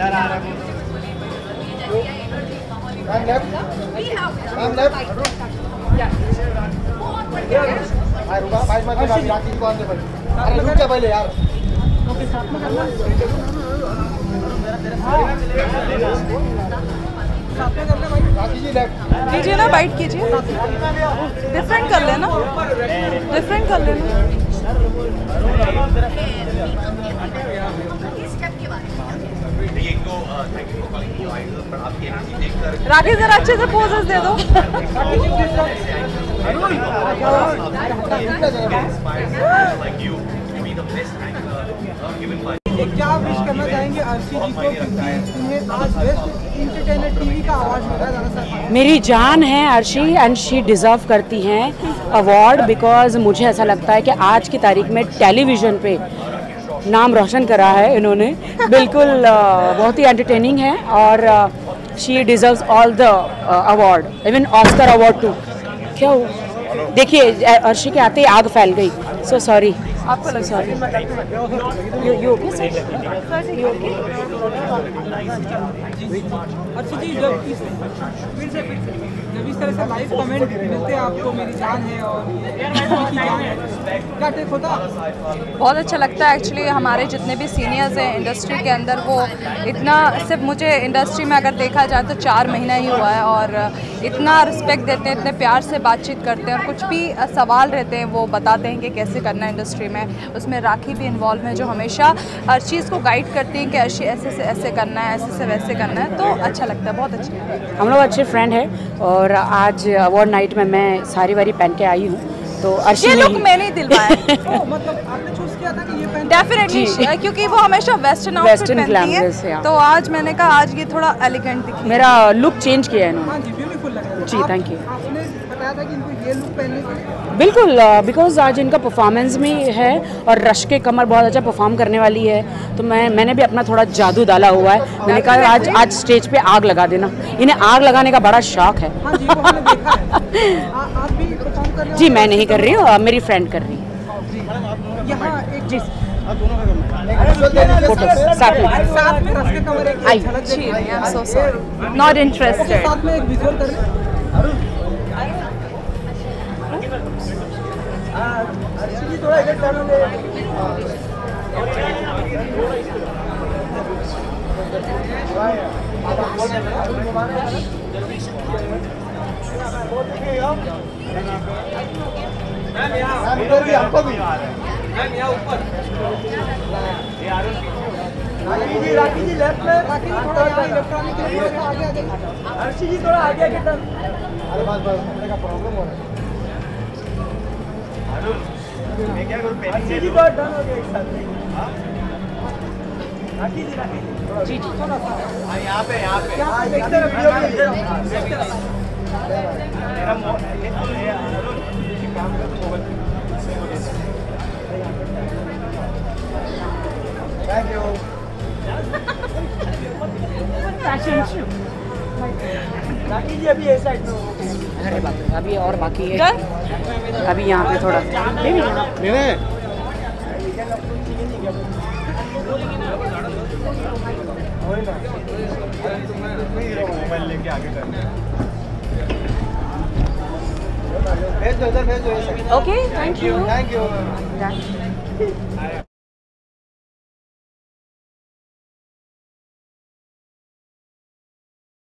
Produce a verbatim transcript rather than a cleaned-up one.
Ma'am left. Ma'am left. भाई रुका, भाई मत रुका, राखी को आने पड़े। अरे रुक जा पहले यार। ओके साथ में करना। साथ में करना भाई। राखी जी लेफ्ट। कीजिए ना, बाइट कीजिए। डिफरेंट कर लेना, डिफरेंट कर लेना। राखी जरा अच्छे से पोजेस दे दो। क्या विश करना चाहेंगे अर्शी जी को, क्योंकि उन्हें आज बेस्ट इंटरटेनर टीवी का अवार्ड मिला है। मेरी जान है अर्शी एंड शी डिज़र्व करती हैं अवार्ड, बिकॉज मुझे ऐसा लगता है कि आज की तारीख में टेलीविज़न पे नाम रोशन करा है इन्होंने। बिल्कुल बहुत ही एंटरटेनिंग है और she deserves all the award, even Oscar award too. क्या हो देखिए, अर्शी के आते ही आग फैल गई। सो सॉरी, आपको लग sorry. You you okay sir? You okay? Arshi ji, जब इस फिर से फिर से जब इस तरह से लाइव कमेंट मिलते हैं आपको, मेरी जान है और की जान है, क्या टेक होता? बहुत अच्छा लगता है एक्चुअली। हमारे जितने भी सीनियर्स हैं इंडस्ट्री के अंदर, वो इतना, सिर्फ मुझे इंडस्ट्री में अगर देखा जाए तो चार महीना ही हुआ है, और इतना रिस्पेक्ट देते हैं, इतने प्यार से बातचीत करते हैं, और कुछ भी सवाल रहते हैं वो बताते हैं कि कैसे करना है इंडस्ट्री में। उसमें राखी भी इन्वॉल्व है, जो हमेशा हर चीज़ को गाइड करती हैं कि अर्शी ऐसे से ऐसे करना है, ऐसे से वैसे करना है। तो अच्छा लगता है, बहुत अच्छा लगता है। हम लोग अच्छे फ्रेंड हैं और आज अवार्ड नाइट में मैं सारी वारी पहन के आई हूँ, तो अर्शी ये लुक मैंने ही दिलवाया। मतलब आपने चूज किया था कि ये पहन? डेफिनेटली, क्योंकि वो हमेशा वेस्टर्न आउटफिट पहनती है, तो आज मैंने कहा आज ये थोड़ा एलिगेंट दिखे। मेरा लुक चेंज किया है इन्होंने। हाँ जी, ब्यूटीफुल लग रहा है। जी, थैंक यू। आपने बताया था कि इनको ये लुक पहनने के लिए? बिल्कुल, बिकॉज आज इनका परफॉर्मेंस भी है और रश के कमर बहुत अच्छा परफॉर्म करने वाली है, तो मैं मैंने भी अपना थोड़ा जादू डाला हुआ है। मैंने कहा आज आज स्टेज पे आग लगा देना। इन्हें आग लगाने का बड़ा शौक है। हाँ जी, वो हमने देखा है। आप भी परफॉर्म कर रहे हो? जी, मैं नहीं कर रही हूँ, मेरी फ्रेंड कर रही है। यहाँ एक जी फोटो साथ में साथ में रश के कमर एक आई। झलक देखी है। I am so sorry, not interested. साथ में एक विजुअल कर लें। अर्शी जी थोड़ा इधर टर्न हो गए। इधर भी आपको भी। मैम यहाँ ऊपर। राखी जी, राखी जी लेफ्ट में। राखी जी थोड़ा यहाँ इलेक्ट्रॉनिक के लिए आगे आगे। अर्शी जी थोड़ा आगे आगे टर्न। अरे बस बस, मेरे का प्रॉब्लम हो रहा है। मैं क्या करूं? अर्शी जी तो डन हो गया एक साथ। राखी जी, राखी जी जी जी थोड़ा सा यहाँ पे यहाँ पे यहाँ देखते रहो वीडियो में। मेरा काम कर mobile. Thank you. Rakhi ji अभी इस साइड में हो। अरे बाप रे, अभी और बाकी है। अभी यहाँ पे थोड़ा नहीं नहीं मोबाइल लेके आगे करना। भेज दो, इधर भेज दो। Okay, thank you. Thank you.